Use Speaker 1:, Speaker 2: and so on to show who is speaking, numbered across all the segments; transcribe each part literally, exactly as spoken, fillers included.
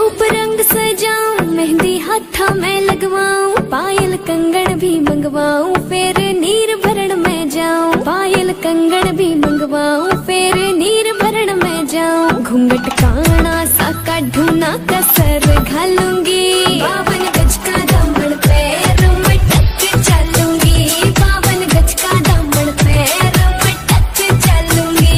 Speaker 1: रूप रंग सजाऊं, मेहंदी हाथा में लगवाऊं, पायल कंगन भी मंगवाऊं, फिर नीर भरण में जाऊं। पायल कंगन भी मंगवाऊं, फिर नीर भरण में जाऊं। घूंघट काना सा काढूं ना कसर घालूंगी, बावन गज का दामन पैर में टच चलूंगी, बावन गज का दामन पैर में टच चलूंगी।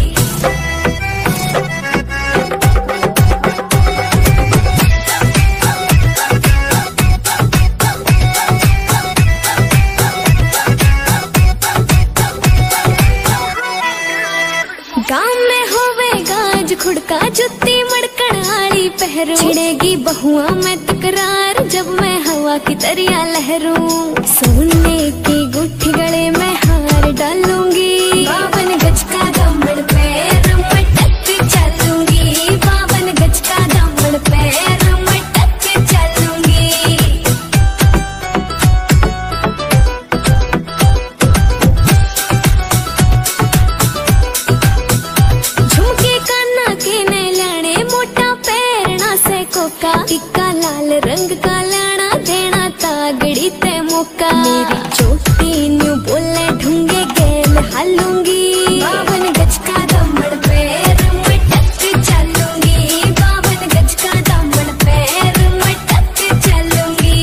Speaker 1: गाँव में होवेगा आज खुड़का, जुत्ती मड़कड़ आड़ी पहरू, छिड़ेगी बहुआ में तकरार जब मैं हवा की तरिया लहरूं। सोने की गुट्ठी गले में हार डालूंगी, बावन गज का दामन पैर में टच चलूंगी, बावन गज का दामन पैर में टच चलूंगी। झुमके काना के ने लाने, मोटा पैरना से कोका, टिक्का लाल रंग का लाना, देना तागड़ी ते मौका। मेरी चोटी न्यू बोले ढूंगे गेल हालूंगी, बावन गज का दामन पैर में टच चलूंगी, बावन गज का दामन पैर में टच चलूंगी।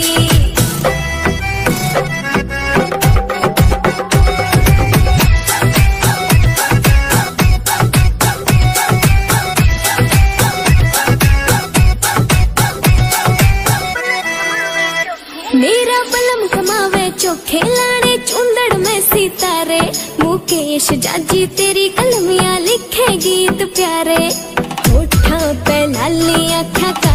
Speaker 1: मेरा बलम कमावे चोखे लाने, चुंदड़ में सितारे, मुकेश जाजी तेरी कलमियां लिखे गीत प्यारे। होठा पे लाली आँखा